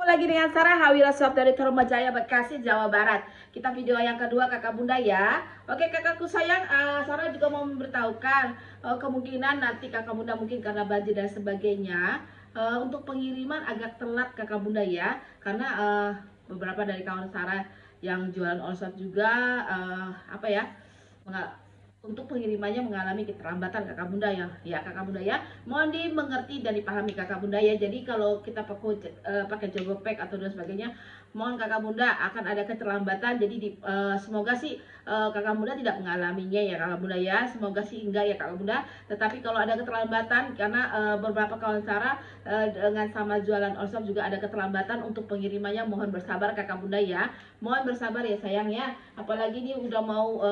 Ketemu lagi dengan Sarah Hawira Shop dari Tarumajaya, Bekasi, Jawa Barat. Kita video yang kedua kakak bunda ya. Oke kakakku sayang, Sarah juga mau memberitahukan kemungkinan nanti kakak bunda mungkin karena banjir dan sebagainya, untuk pengiriman agak telat kakak bunda ya. Karena beberapa dari kawan Sarah yang jualan onsop juga apa ya, untuk pengirimannya mengalami keterlambatan kakak bunda ya kakak bunda ya, mohon dimengerti dan dipahami kakak bunda ya. Jadi kalau kita pakai Jogopek atau dan sebagainya, mohon kakak bunda akan ada keterlambatan. Jadi semoga sih kakak bunda tidak mengalaminya ya kakak bunda ya, semoga sih enggak ya kakak bunda. Tetapi kalau ada keterlambatan karena beberapa kawan Sarah dengan sama jualan onsop juga ada keterlambatan untuk pengirimannya, mohon bersabar kakak bunda ya, mohon bersabar ya sayang ya. Apalagi ini udah mau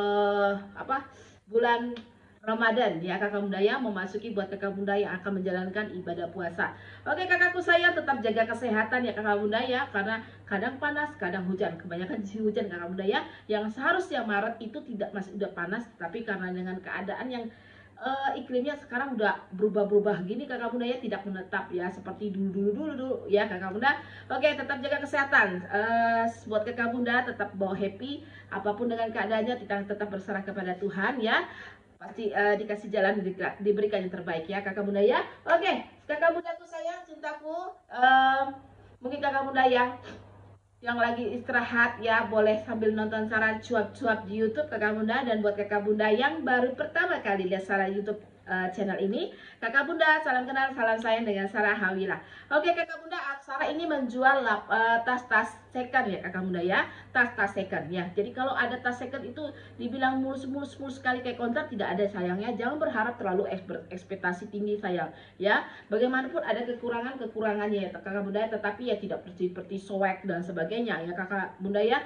bulan Ramadan ya kakak bunda ya, memasuki buat kakak bunda yang akan menjalankan ibadah puasa. Oke kakakku sayang, tetap jaga kesehatan ya kakak bunda ya, karena kadang panas kadang hujan, kebanyakan di hujan kakak bunda ya. Yang seharusnya Maret itu tidak, masih udah panas, tapi karena dengan keadaan yang iklimnya sekarang udah berubah-berubah gini kakak bunda ya, tidak menetap ya seperti dulu ya kakak bunda. Oke, tetap jaga kesehatan. Buat kakak bunda tetap bawa happy apapun dengan keadaannya, kita tetap berserah kepada Tuhan ya. Pasti dikasih jalan, diberikan yang terbaik ya kakak bunda ya. Oke kakak bunda tuh sayang cintaku, mungkin kakak bunda yang lagi istirahat ya, boleh sambil nonton Sarah cuap-cuap di YouTube kakak bunda. Dan buat kakak bunda yang baru pertama kali lihat Sarah YouTube channel ini, kakak bunda salam kenal, salam sayang dengan Sarah Hawira. Oke kakak bunda, Sarah ini menjual tas-tas second ya kakak bunda ya, tas-tas second ya. Jadi kalau ada tas second itu dibilang mulus sekali kayak konter, tidak ada sayangnya. Jangan berharap terlalu ekspektasi tinggi sayang ya. Bagaimanapun ada kekurangannya ya kakak bunda, tetapi ya tidak seperti soek dan sebagainya ya kakak bunda ya.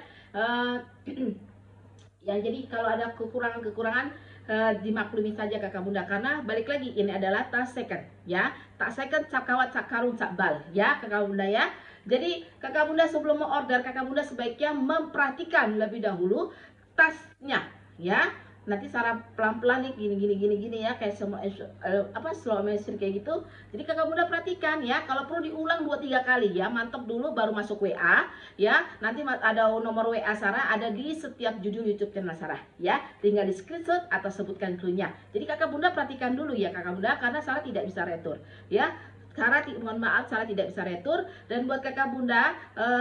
Ya jadi kalau ada kekurangan dimaklumi saja kakak bunda, karena balik lagi ini adalah tas second ya, tak second cap kawat cap karung cap bal ya kakak bunda ya. Jadi kakak bunda sebelum mau order, kakak bunda sebaiknya memperhatikan lebih dahulu tasnya ya. Nanti Sarah pelan-pelan nih gini ya, kayak semua slow motion kayak gitu. Jadi kakak bunda perhatikan ya, kalau perlu diulang 2-3 kali ya, mantap dulu baru masuk WA ya. Nanti ada nomor WA Sarah ada di setiap judul YouTube channel Sarah ya, tinggal di screenshot atau sebutkan clue-nya. Jadi kakak bunda perhatikan dulu ya kakak bunda, karena Sarah tidak bisa retur ya. Mohon maaf Sarah tidak bisa retur. Dan buat kakak bunda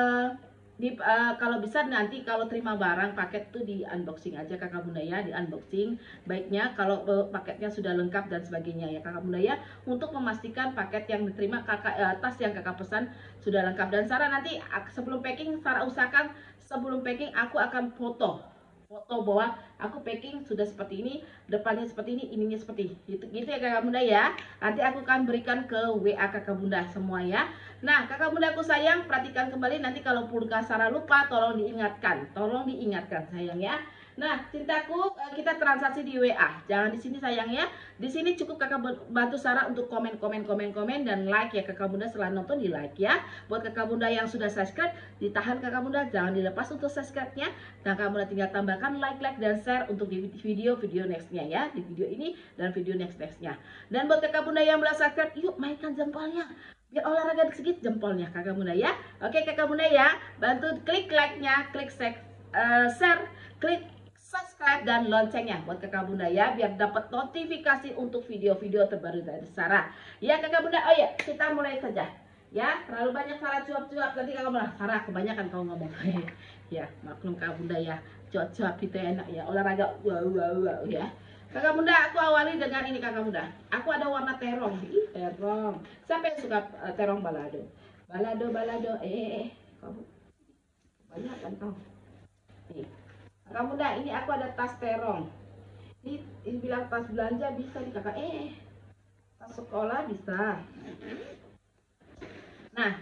kalau bisa nanti kalau terima barang paket tuh di unboxing aja kakak bunda ya, di unboxing baiknya kalau paketnya sudah lengkap dan sebagainya ya kakak bunda ya, untuk memastikan paket yang diterima tas yang kakak pesan sudah lengkap. Dan Sarah nanti sebelum packing, Sarah usahakan sebelum packing aku akan foto bahwa aku packing sudah seperti ini, depannya seperti ini, ininya seperti gitu ya kakak bunda ya. Nanti aku akan berikan ke WA kakak bunda semua ya. Nah kakak bunda aku sayang, perhatikan kembali, nanti kalau pulsa Sarah lupa tolong diingatkan sayang ya. Nah cintaku, kita transaksi di WA, jangan di sini sayang ya. Di sini cukup kakak bantu Sarah untuk komen dan like ya kakak bunda. Setelah nonton di like ya. Buat kakak bunda yang sudah subscribe, ditahan kakak bunda, jangan dilepas untuk subscribe-nya. Dan kakak bunda tinggal tambahkan like dan share untuk di video nextnya ya, di video ini dan video nextnya. Dan buat kakak bunda yang belum subscribe, yuk mainkan jempolnya biar olahraga sedikit jempolnya kakak bunda ya. Oke kakak bunda ya, bantu klik like-nya, klik share, klik subscribe dan loncengnya buat kakak bunda ya, biar dapat notifikasi untuk video-video terbaru dari Sarah ya kakak bunda. Oh ya, kita mulai saja ya. Terlalu banyak Sarah cuap-cuap, nanti kakak bunda, Sarah kebanyakan kau ngomong. Ya maklum kakak bunda ya, cuap-cuap itu enak ya, olahraga wow ya kakak bunda. Aku awali dengan ini kakak bunda, aku ada warna terong. Terong, siapa yang suka terong balado kamu banyak kan kau nih kakak bunda. Ini aku ada tas terong, ini bilang tas belanja bisa di kakak, tas sekolah bisa. Nah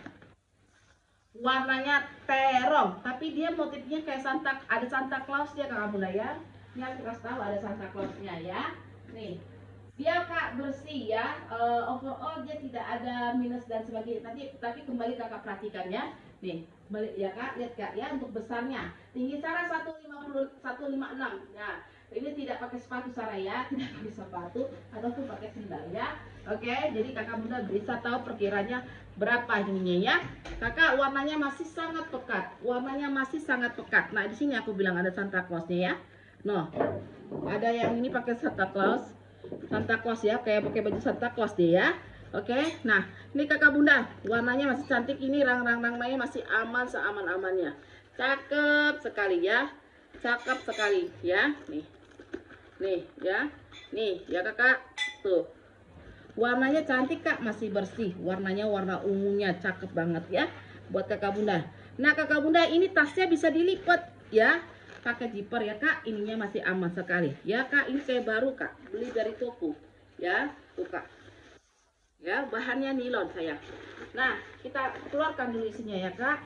warnanya terong, tapi dia motifnya kayak ada Santa Claus ya kakak bunda ya. Ini aku kasih tahu ada Santa Clausnya ya. Nih dia kak bersih ya, overall dia tidak ada minus dan sebagainya. Tapi kembali kakak perhatikan ya. Nih kembali ya kak, lihat kak ya, untuk besarnya tinggi Sarah 156. Nah Ini tidak pakai sepatu Sarah ya, tidak pakai sepatu ataupun pakai sendal ya. Oke, jadi kakak bunda bisa tahu perkiranya berapa ininya ya. Kakak warnanya masih sangat pekat, warnanya masih sangat pekat. Nah di sini aku bilang ada Santa Clausnya ya. No, ada yang ini pakai Santa Claus ya, kayak pakai baju Santa Claus deh ya. Oke, nah ini kakak bunda warnanya masih cantik, ini rang-rangnya masih aman seaman-amannya. Cakep sekali ya, cakep sekali ya. Nih ya kakak, tuh warnanya cantik kak, masih bersih, warnanya warna ungunya cakep banget ya buat kakak bunda. Nah kakak bunda ini tasnya bisa dilipat ya, pakai zipper ya kak, ininya masih aman sekali ya kak. Ini saya baru kak beli dari toko ya, tuh kak ya, bahannya nilon sayang. Nah kita keluarkan dulu isinya ya kak.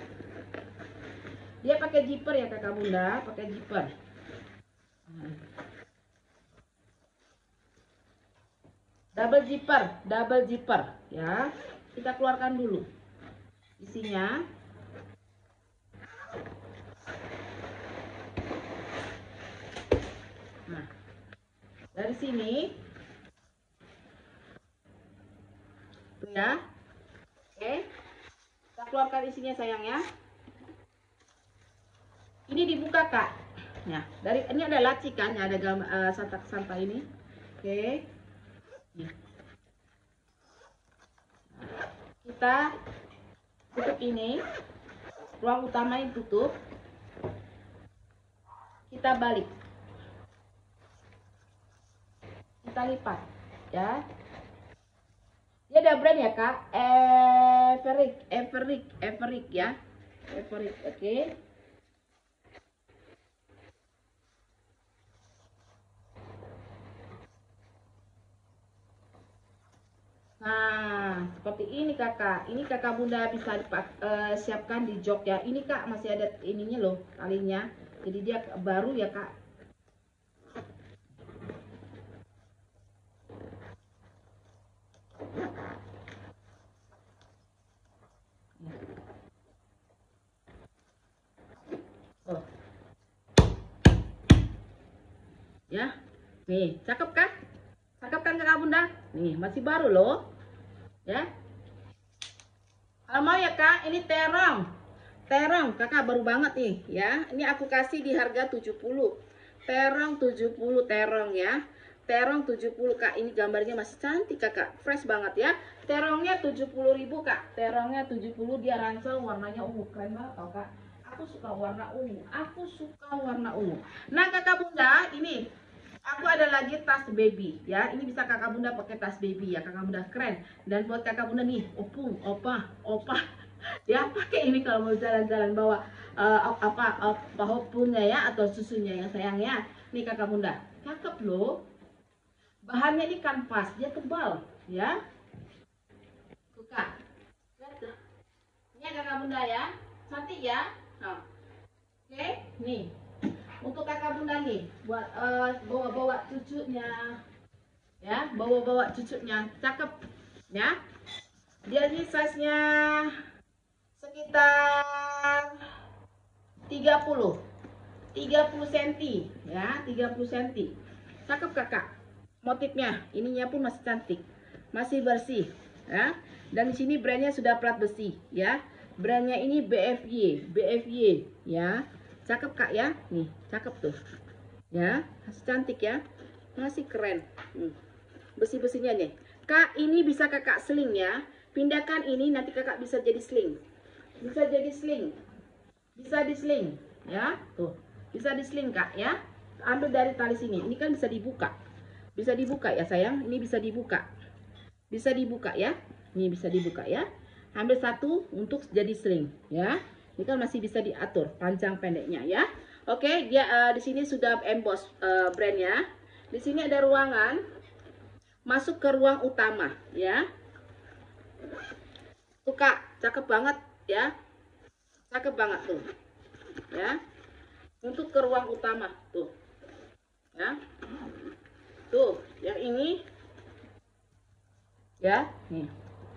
Dia pakai zipper ya kakak bunda, pakai zipper. Double zipper ya. Kita keluarkan dulu isinya. Nah dari sini tuh ya. Oke, kita keluarkan isinya sayang ya. Ini dibuka kak. Nah dari ini ada laci kan ya, ada Santa ini. Oke, kita tutup ini, ruang utama ini tutup, kita balik, kita lipat ya. Dia ada brand ya kak, Everik ya, Everik. Oke. Nah, seperti ini kakak. Ini kakak bunda bisa siapkan di jok ya. Ini kak masih ada ininya loh, talinya. Jadi dia baru ya kak. Oh. Ya, nih cakep kan? Cakep kan kakak bunda? Nih masih baru loh. Ya, kalau mau ya kak, ini terong kakak baru banget nih ya. Ini aku kasih di harga 70, terong 70, terong ya, terong 70 kak. Ini gambarnya masih cantik kakak, fresh banget ya. Terongnya 70.000 kak, terongnya 70, dia ransel, warnanya ungu, keren banget tau kak. Aku suka warna ungu, Nah kakak bunda, ini aku ada lagi tas baby ya. Ini bisa kakak bunda pakai tas baby ya kakak bunda, keren. Dan buat kakak bunda nih, opung, opa ya pakai ini kalau mau jalan-jalan, bawa opungnya ya, atau susunya yang sayang ya. Nih kakak bunda, cakep loh. Bahannya ini kanvas, dia tebal ya. Suka. Ini kakak bunda ya, cantik ya. Oke, nih untuk kakak bunda nih, buat bawa-bawa cucunya ya, bawa-bawa cucunya, cakep ya. Dia ini size nya sekitar 30 cm ya, 30 cm. Cakep kakak, motifnya ininya pun masih cantik, masih bersih ya. Dan di sini brandnya sudah plat besi ya, brandnya ini BFY ya. Cakep kak ya, nih cakep tuh ya, masih cantik ya, masih keren. Besi-besinya nih kak, ini bisa kakak sling ya, pindahkan ini nanti kakak bisa jadi sling, bisa di sling ya, tuh bisa di sling kak ya. Ambil dari tali sini, ini kan bisa dibuka ya sayang, ini bisa dibuka ya, ini bisa dibuka ya. Ambil satu untuk jadi sling ya. Ini kan masih bisa diatur panjang pendeknya ya. Oke, dia di sini sudah emboss brandnya. Di sini ada ruangan masuk ke ruang utama ya. Tuh kak, cakep banget ya. Cakep banget tuh. Ya. Untuk ke ruang utama tuh. Ya. Tuh, yang ini ya, nih.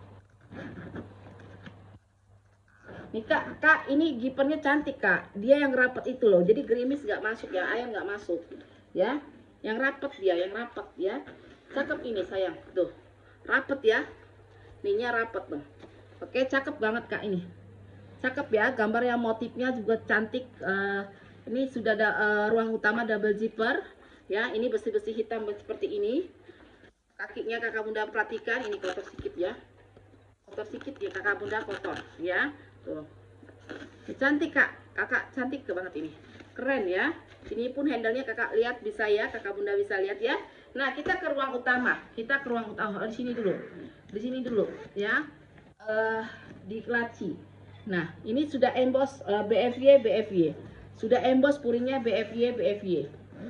Nih kak, ini gipernya cantik kak. Dia yang rapat itu loh. Jadi gerimis nggak masuk ya, ayam nggak masuk. ya. Yang rapet dia, yang rapet ya. Cakep ini sayang, tuh rapet ya, ininya rapet dong. Oke, cakep banget Kak ini, cakep ya, gambar yang motifnya juga cantik. Ini sudah ada ruang utama double zipper ya. Ini besi-besi hitam seperti ini. Kakinya kakak bunda perhatikan, ini kotor sedikit ya, kotor sedikit ya kakak bunda, kotor ya. Tuh ini cantik Kak, kakak cantik banget ini, keren ya. Ini pun handlenya kakak lihat bisa ya, kakak bunda bisa lihat ya. Nah kita ke ruang utama, kita ke ruang utama. Di sini dulu, di sini dulu ya, di laci. Nah ini sudah emboss BFY, sudah emboss puringnya BFY.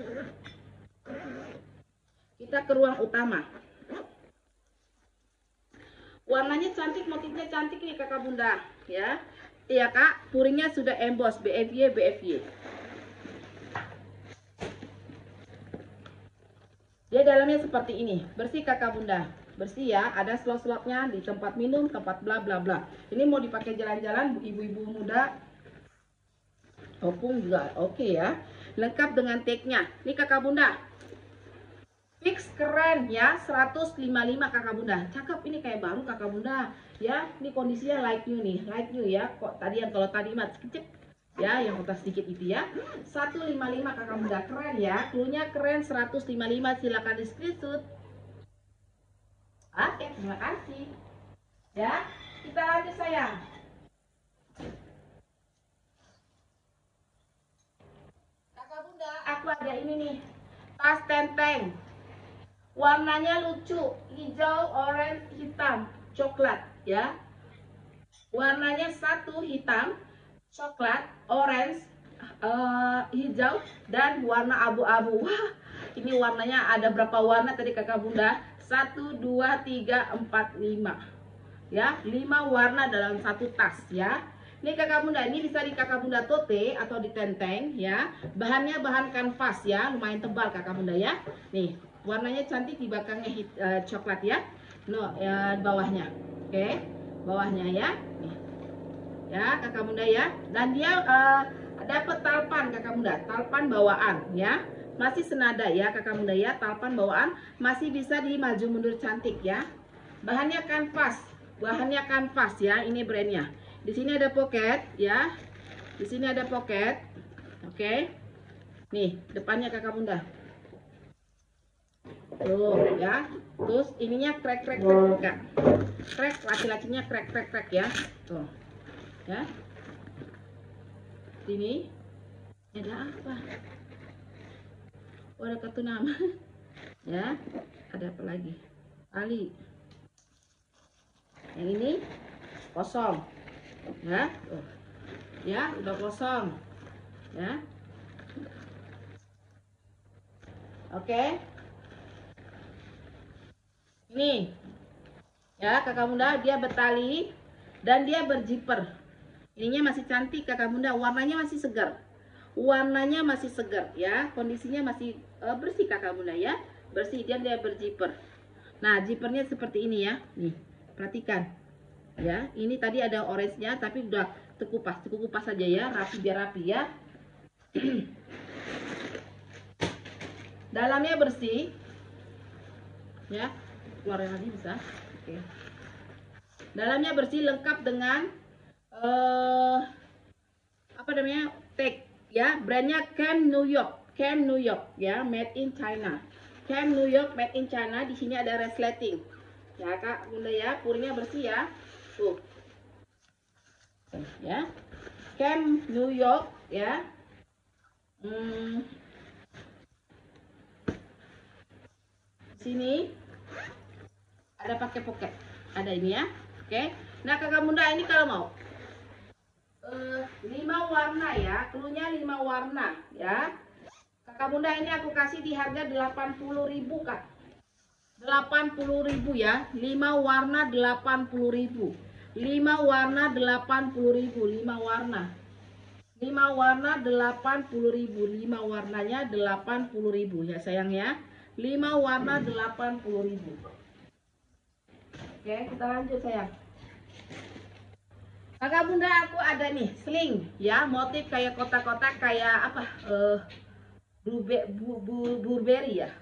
Kita ke ruang utama, warnanya cantik, motifnya cantik nih kakak bunda ya. Iya Kak, puringnya sudah emboss BFY. Dia dalamnya seperti ini, bersih kakak bunda, bersih ya. Ada slot-slotnya di tempat minum, tempat bla bla bla. Ini mau dipakai jalan-jalan ibu-ibu muda, opung juga oke ya. Lengkap dengan tag-nya. Ini kakak bunda, fix keren ya, 155 kakak bunda. Cakep ini, kayak baru kakak bunda ya. Ini kondisinya like new nih, like new ya. Kok tadi yang kalau tadi mat kecil ya, yang kotak sedikit itu ya. 155 kakak bunda, keren ya. Cluenya keren, 155. Silakan di screenshot. Oke, terima kasih ya. Kita lanjut sayang. Kakak bunda, aku ada ini nih, tas tenteng. Warnanya lucu, hijau, orange, hitam, coklat ya. Warnanya satu hitam, coklat, orange, hijau, dan warna abu-abu. Wah, ini warnanya ada berapa warna tadi kakak bunda? 1, 2, 3, 4, 5 ya, 5 warna dalam satu tas ya. Ini kakak bunda, ini bisa di kakak bunda tote atau di tenteng ya. Bahannya bahan kanvas ya, lumayan tebal kakak bunda ya. Nih warnanya cantik, di belakangnya coklat ya. No ya, bawahnya, oke, bawahnya ya. Nih ya kakak bunda ya. Dan dia dapat talpan kakak bunda, talpan bawaan ya, masih senada ya kakak bunda ya. Talpan bawaan masih bisa di maju mundur cantik ya. Bahannya kanvas, bahannya kanvas ya. Ini brandnya. Di sini ada pocket ya, di sini ada pocket. Oke, nih depannya kakak bunda tuh ya. Terus ininya krek kak, krek laki-lakinya krek ya tuh ya. Sini ada apa? Oh, ada kartu nama ya. Ada apa lagi? Ali. Yang ini kosong ya. Ya udah kosong ya. Oke, ini ya kakak bunda, dia bertali dan dia berjiper. Ininya masih cantik kakak bunda, warnanya masih segar, warnanya masih segar ya. Kondisinya masih bersih kakak bunda ya, bersih. Dan dia berjiper. Nah jipernya seperti ini ya, nih perhatikan ya. Ini tadi ada orange-nya tapi udah terkupas saja ya, rapi biar rapi ya. Dalamnya bersih ya, keluarin lagi bisa. Oke, dalamnya bersih, lengkap dengan apa namanya, tag ya. Brandnya Camp New York ya, made in China. Camp New York made in China. Di sini ada resleting ya kak bunda ya. Puringnya bersih ya, tuh ya. Camp New York ya. Sini ada pakai pocket, ada ini ya. Oke, nah kakak bunda ini kalau mau 5 warna ya, cluenya 5 warna ya. Kakak bunda ini aku kasih di harga 80.000 kak, 80.000 ya. 5 warna 80.000, 5 warna 80.000, 5 warna 80.000, 5 warnanya 80.000 ya sayang ya. 5 warna 80.000. Oke, kita lanjut sayang. Kakak bunda aku ada nih sling ya, motif kayak kotak-kotak, kayak apa, Burberry ya,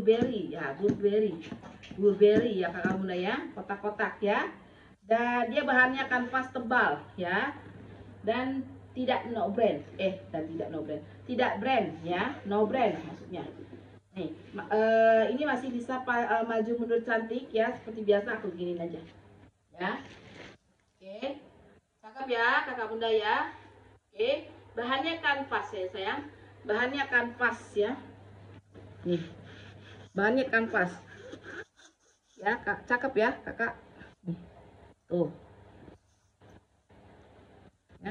Burberry ya kakak bunda ya, kotak-kotak ya. Dan dia bahannya kanvas tebal ya, dan tidak no brand, tidak brand ya, no brand maksudnya. Nih, ini masih bisa maju mundur cantik ya, seperti biasa aku giniin aja ya. Oke, cakep ya kakak bunda ya. Oke, bahannya kanvas ya sayang, bahannya kanvas ya. Nih, bahannya kanvas ya kak, cakep ya kakak. Nih, tuh ya,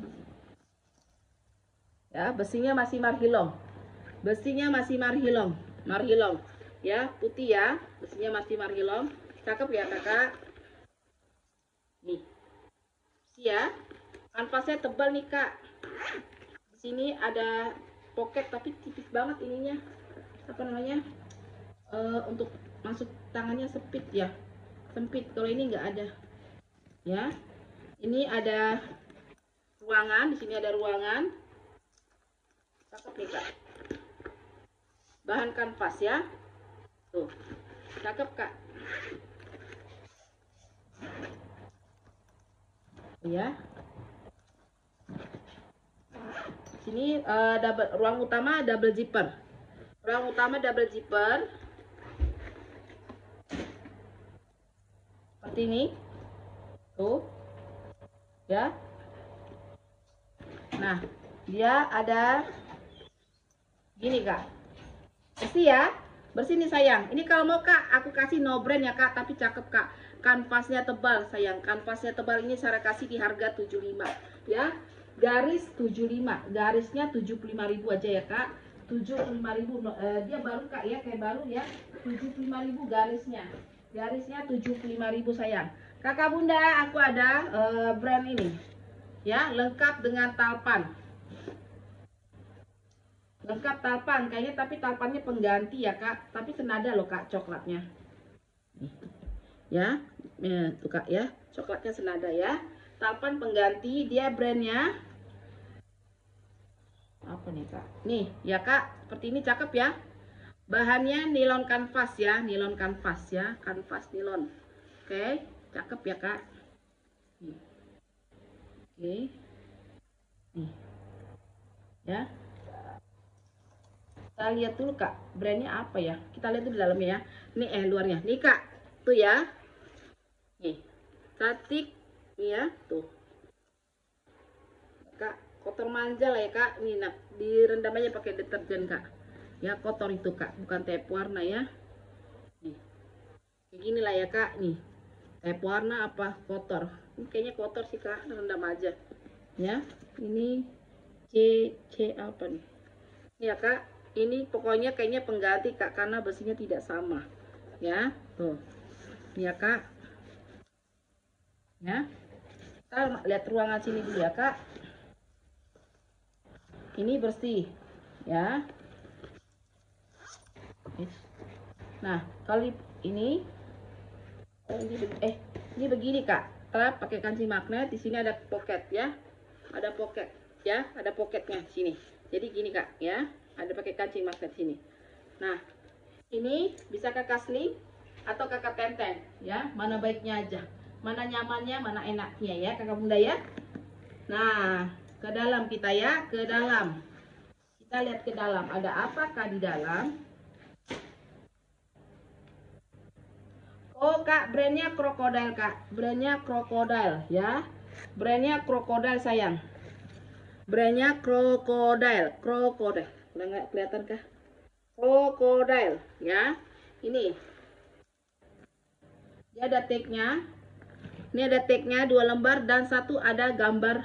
ya besinya masih marhilong, marhilong ya, putih ya, besinya masih marhilong, cakep ya kakak. Nih, ya, kanvasnya tebal nih kak. Di sini ada pocket tapi tipis banget ininya, apa namanya, untuk masuk tangannya sempit ya, sempit. Kalau ini nggak ada ya. Ini ada ruangan, di sini ada ruangan, cakep nih kak. Bahan kanvas ya, tuh cakep kak ya. Sini ruang utama double zipper, seperti ini tuh ya. Nah, dia ada gini kak, bersih ya, bersih nih sayang. Ini kalau mau kak aku kasih no brand ya kak, tapi cakep kak, kanvasnya tebal sayang, kanvasnya tebal. Ini saya kasih di harga 75 ya, garis 75, garisnya 75.000 aja ya kak, 75.000. Dia baru kak ya, kayak baru ya, 75.000 garisnya 75.000 sayang. Kakak bunda, aku ada brand ini ya, lengkap dengan talpan, kayaknya, tapi talpannya pengganti ya kak, tapi senada loh kak coklatnya ya. Tuh kak ya, coklatnya senada ya, talpan pengganti. Dia brandnya apa nih kak, nih ya kak, seperti ini, cakep ya. Bahannya nilon kanvas ya, kanvas nilon. Oke, cakep ya kak. Oke, nih ya, kita lihat dulu kak, brandnya apa ya, kita lihat dulu di dalamnya ya. Ini luarnya nih kak, tuh ya, nih cantik nih ya, tuh kak, kotor manja lah ya kak. Nih nak, direndam aja pakai deterjen kak ya, kotor itu kak, bukan tep warna ya. Nih kayak gini lah ya kak, nih tep warna apa kotor, ini kayaknya kotor sih kak, rendam aja ya. Ini C apa nih ya kak, ini pokoknya kayaknya pengganti kak, karena besinya tidak sama ya. Tuh ya kak ya, kita lihat ruangan sini dulu ya kak. Ini bersih ya. Nah kalau ini ini begini kak, kita pakai kancing magnet. Di sini ada pocket ya, ada pocket ya, ada pocketnya sini. Jadi gini kak ya, ada pakai kancing magnet sini. Nah ini bisa kakak sling atau kakak tenten ya, mana baiknya aja, mana nyamannya, mana enaknya ya kakak bunda ya. Nah ke dalam kita ya, ke dalam kita lihat, ke dalam ada apakah di dalam. Oh kak, brandnya Crocodile kak, brandnya Crocodile ya, brandnya Crocodile sayang, brandnya Crocodile. Udah nggak kelihatan kah? Crocodile ya. Ini dia ada tagnya, ini ada tagnya 2 lembar dan satu ada gambar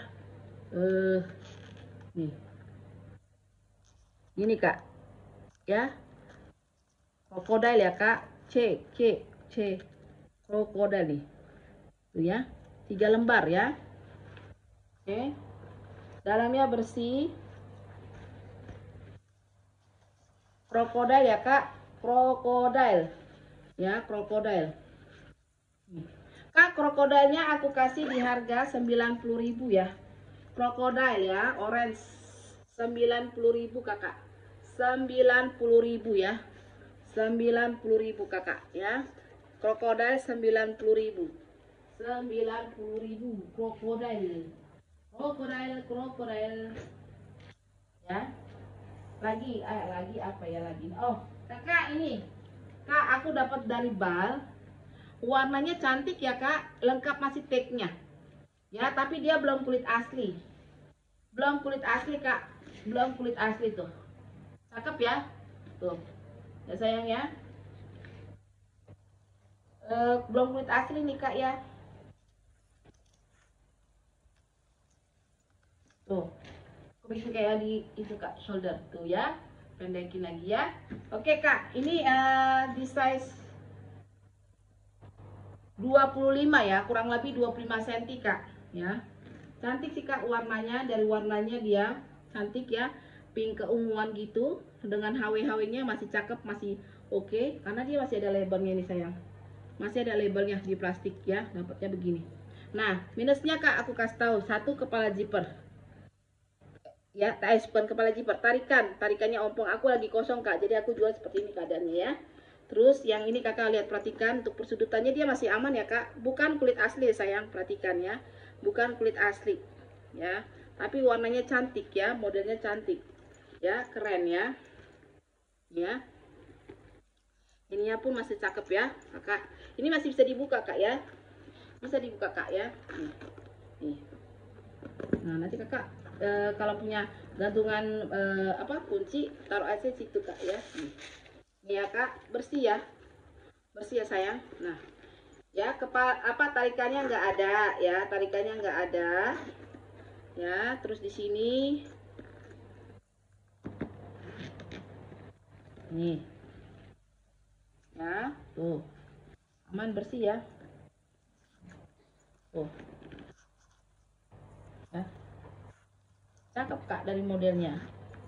nih ini kak ya, Crocodile ya kak, C Crocodile nih tuh ya, 3 lembar ya. Oke, dalamnya bersih, Crocodile ya kak, Crocodile ya, Crocodile. Kak, krokodilnya aku kasih di harga 90.000 ya. Crocodile ya, orange 90.000 kakak, 90.000 ya. 90.000 kakak ya. Krokodil 90.000. 90.000 krokodil. Krokodil ya. Lagi apa ya lagi? Oh kakak, ini kak aku dapat dari Bal. Warnanya cantik ya kak, lengkap masih tagnya ya, tapi dia belum kulit asli. Belum kulit asli kak, belum kulit asli tuh. Cakep ya tuh ya sayang ya. Belum kulit asli nih kak ya. Tuh aku bikin kayak di itu kak, shoulder tuh ya, pendekin lagi ya. Oke kak, ini di size 25 ya, kurang lebih 25 cm kak ya. Cantik sih kak warnanya, dari warnanya dia cantik ya, pink keunguan gitu, dengan HW-HW-nya masih cakep, masih oke, karena dia masih ada labelnya nih sayang. Masih ada labelnya di plastik ya, dapatnya begini. Nah, minusnya kak aku kasih tahu, satu kepala zipper. Ya, bukan kepala zipper, tarikannya ompong. Aku lagi kosong kak, jadi aku jual seperti ini keadaannya ya. Terus yang ini kakak lihat, perhatikan untuk persudutannya dia masih aman ya kak, bukan kulit asli sayang, perhatikan ya, bukan kulit asli ya, tapi warnanya cantik ya, modelnya cantik ya, keren ya. Ya, ininya pun masih cakep ya kakak, ini masih bisa dibuka kak ya, bisa dibuka kak ya. Nih. Nah nanti kakak kalau punya gantungan kunci, taruh aja situ kak ya. Nih ya kak, bersih ya sayang. Nah ya, tarikannya nggak ada ya, tarikannya nggak ada ya. Terus di sini nih ya, tuh aman, bersih ya tuh ya, cakep kak dari modelnya.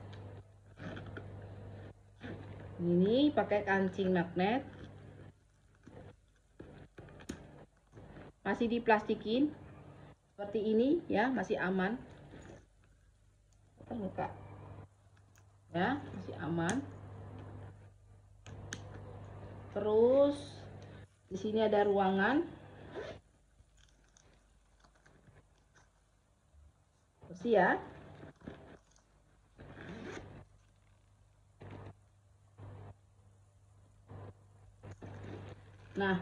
Ini pakai kancing magnet, masih diplastikin seperti ini ya, masih aman kak ya, masih aman. Terus di sini ada ruangan, bersih ya. Nah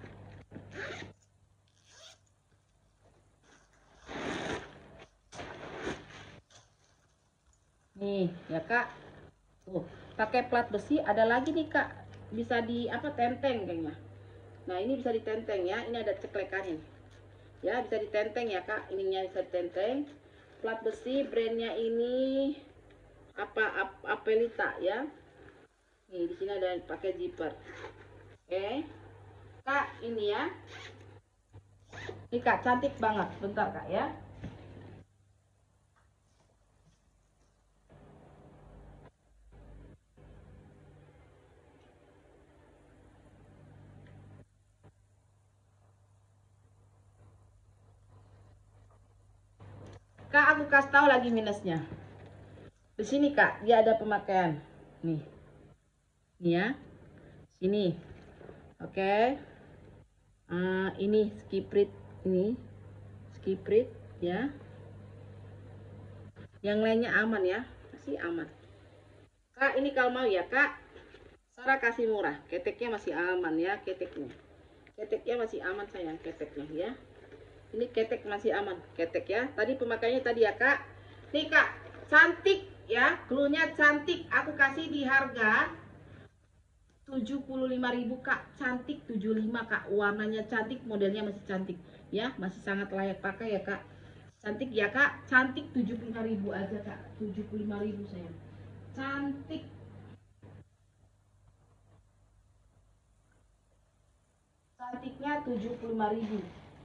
nih ya kak, tuh pakai plat besi. Ada lagi nih kak, bisa di tenteng kayaknya. Nah ini bisa ditenteng ya, ini ada ceklekannya ya, bisa ditenteng ya kak, ininya bisa ditenteng. Plat besi, brandnya ini Apelita ya. Nih di sini ada pakai zipper. Oke kak, ini ya, ini kak cantik banget. Bentar kak ya. Kak aku kasih tahu lagi minusnya. Di sini kak, dia ada pemakaian nih ya, sini. Oke. Ini skiprit, ya. Yang lainnya aman ya, masih aman kak. Ini kalau mau ya kak, Sarah kasih murah, keteknya masih aman ya, keteknya masih aman sayang, keteknya ya. Ini ketek masih aman, ketek ya. Tadi pemakaiannya tadi ya kak. Nih kak, cantik ya, cluenya cantik. Aku kasih di harga 75.000 kak, cantik 75 kak, warnanya cantik, modelnya masih cantik ya, masih sangat layak pakai ya kak. Cantik ya kak, cantik 75.000 aja kak, 75.000 sayang, cantik. Cantiknya 75.000.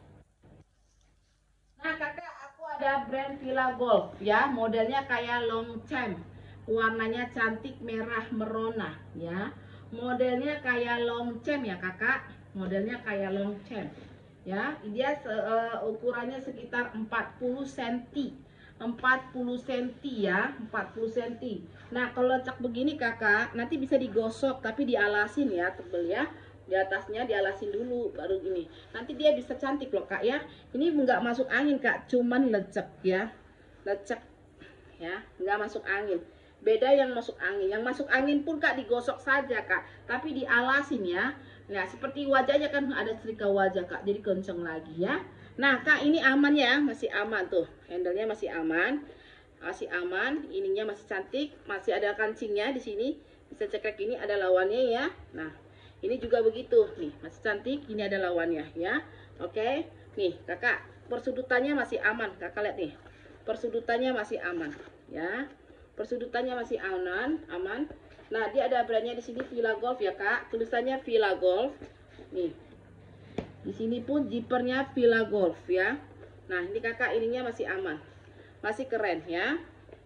Nah kakak, aku ada brand Villa Golf ya, modelnya kayak long chain, warnanya cantik merah merona ya, modelnya kayak long chain ya kakak, modelnya kayak long chain ya. Dia ukurannya sekitar 40 cm, 40 cm ya, 40 cm. Nah, kalau lecak begini kakak, nanti bisa digosok tapi dialasin ya, tebel ya. Di atasnya dialasin dulu baru ini. Nanti dia bisa cantik loh kak ya. Ini nggak masuk angin kak, cuman lecek ya. Lecek ya, nggak masuk angin. Beda yang masuk angin. Yang masuk angin pun kak digosok saja kak, tapi dialasin ya. Nah, seperti wajahnya kan ada setrika wajah kak, jadi kenceng lagi ya. Nah kak, ini aman ya, masih aman tuh, handlenya masih aman, ininya masih cantik, masih ada kancingnya di sini, bisa cekrek. Ini ada lawannya ya. Nah, ini juga begitu nih, masih cantik, ini ada lawannya ya. Oke, nih kakak, persudutannya masih aman, kakak lihat nih, persudutannya masih aman ya. Persudutannya masih aman. Nah, dia ada brandnya di sini Villa Golf ya kak, tulisannya Villa Golf. Nih, di sini pun zippernya Villa Golf ya. Nah, ini kakak, ininya masih aman, masih keren ya.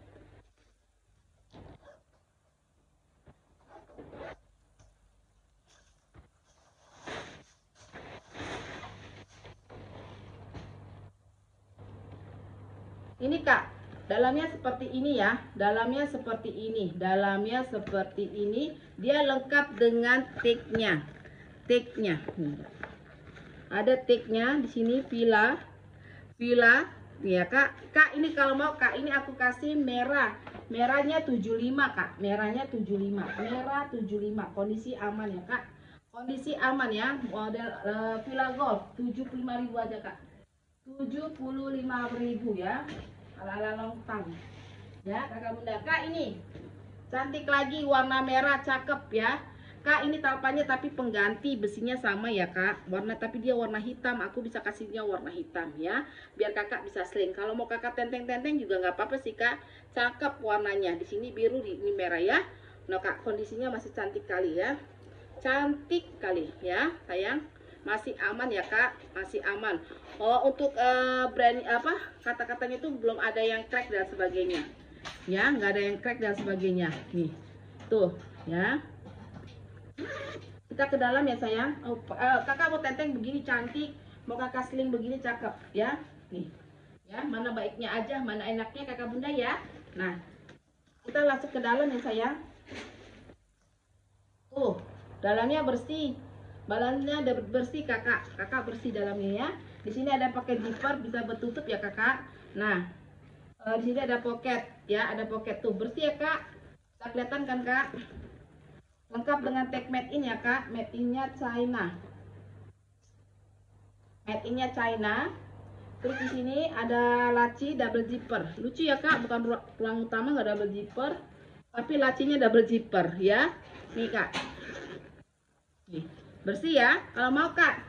Ini kak, dalamnya seperti ini ya, dalamnya seperti ini, dia lengkap dengan tagnya, ada tagnya di sini Villa ya kak. Ini kalau mau kak, ini aku kasih merahnya 75 kak, merah 75, kondisi aman ya kak, kondisi aman ya. Model Villa Golf 75.000 aja kak, 75.000 ya, ala-ala longtang ya kakak bunda. Kak, ini cantik lagi, warna merah, cakep ya kak. Ini talpannya tapi pengganti, besinya sama ya kak, warna tapi dia warna hitam. Aku bisa kasihnya warna hitam ya, biar kakak bisa sling. Kalau mau kakak tenteng-tenteng juga nggak apa-apa sih kak, cakep warnanya. Di sini biru, di ini merah ya. Nah kak, kondisinya masih cantik kali ya, cantik kali ya sayang. Masih aman ya kak, masih aman. Oh, untuk brand apa, kata-katanya itu belum ada yang crack dan sebagainya ya, nggak ada yang crack dan sebagainya. Nih tuh ya, kita ke dalam ya sayang. Kakak mau tenteng begini cantik, mau kakak sling begini cakep ya. Nih ya, mana baiknya aja, mana enaknya kakak bunda ya. Nah, kita langsung ke dalam ya sayang. Tuh, dalamnya bersih, balannya udah bersih kakak bersih dalamnya ya. Di sini ada pakai zipper, bisa bertutup ya kakak. Nah, di sini ada pocket ya, ada pocket tuh, bersih ya kak. Bisa kelihatan kan kak, lengkap dengan tag made in ya kak, made innya China. Terus di sini ada laci double zipper, lucu ya kak, bukan ruang utama nggak double zipper, tapi lacinya double zipper ya. Nih kak, nih bersih ya. Kalau mau kak,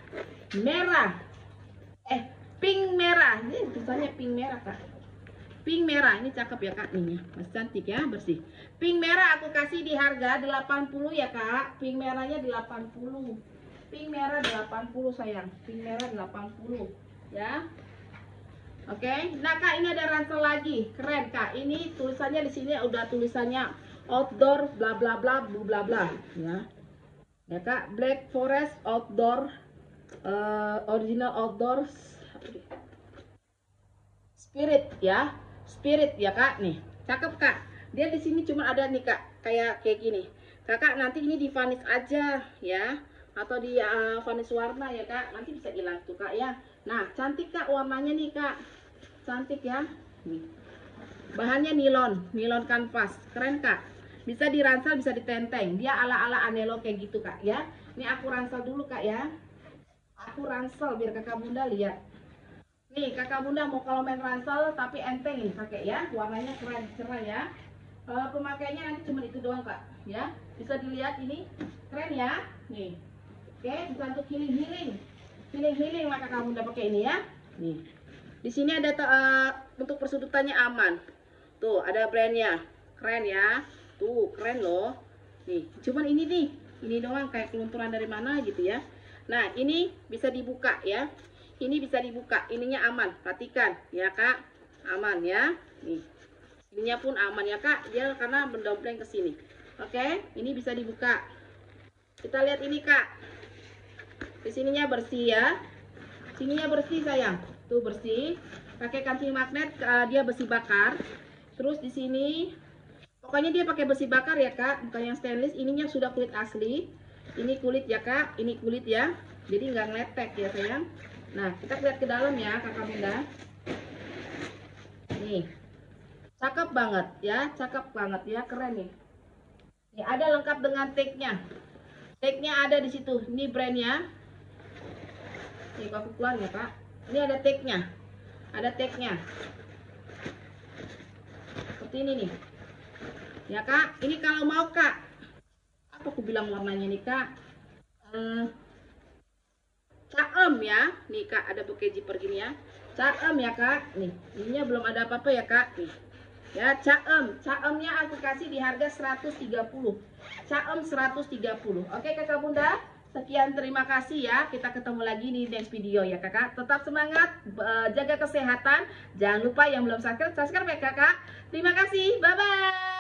pink merah, ini tulisannya pink merah kak, pink merah ini cakep ya kak, ini masih cantik ya, bersih. Pink merah aku kasih di harga 80 ya kak, pink merahnya 80, pink merah 80 sayang, pink merah 80 ya. Oke. Nah kak, ini ada ransel lagi, keren kak. Ini tulisannya di sini udah tulisannya outdoor bla bla bla bla bla ya. Ya kak, Black Forest outdoor, original outdoor spirit ya kak. Nih cakep kak. Dia di sini cuma ada nih kak, kayak gini kakak. Nanti ini di varnish aja ya, atau di varnish warna ya kak, nanti bisa hilang tuh kak ya. Nah cantik kak warnanya nih kak, cantik ya. Nih bahannya nilon kanvas, keren kak. Bisa diransel, bisa ditenteng, dia ala-ala anelo kayak gitu kak ya. Ini aku ransel dulu kak ya, aku ransel biar kakak bunda lihat. Nih kakak bunda mau kalau main ransel tapi enteng nih pakai ya, warnanya keren cerah ya. Pemakainya nanti cuma itu doang kak ya, bisa dilihat ini keren ya. Nih oke, bisa untuk healing maka kakak bunda pakai ini ya. Nih di sini ada untuk persudutannya aman tuh, ada brandnya, keren ya tuh, keren loh. Nih cuman ini nih, ini doang kayak kelunturan dari mana gitu ya. Nah ini bisa dibuka ya, ini bisa dibuka, ininya aman, perhatikan ya kak, aman ya. Nih ininya pun aman ya kak, dia karena mendompleng ke sini. Oke, ini bisa dibuka. Kita lihat ini kak, di sininya bersih ya, sininya bersih sayang, tuh bersih. pakai kancing magnet, dia besi bakar. Terus di sini pokoknya dia pakai besi bakar ya kak, bukan yang stainless. Ininya sudah kulit asli. Ini kulit ya kak, ini kulit ya. Jadi nggak ngeletek ya sayang. Nah kita lihat ke dalam ya kakak bunda. Nih, cakep banget ya, cakep banget ya, keren nih. Nih ada lengkap dengan tag-nya. Tag-nya ada di situ. Ini brandnya. Nih aku keluar ya kak. Ini ada tag-nya. Ada tag-nya. Seperti ini nih. Ya kak, ini kalau mau kak. Apa aku bilang warnanya nih kak? Caem ya. Nih kak, ada pakai zipper gini ya. Caem ya kak. Nih, ininya belum ada apa-apa ya kak. Nih. Ya, caemnya aku kasih di harga 130. Caem 130. Oke kakak bunda, sekian, terima kasih ya. Kita ketemu lagi di next video ya kakak. Tetap semangat, jaga kesehatan. Jangan lupa yang belum subscribe ya kakak. Terima kasih, bye bye.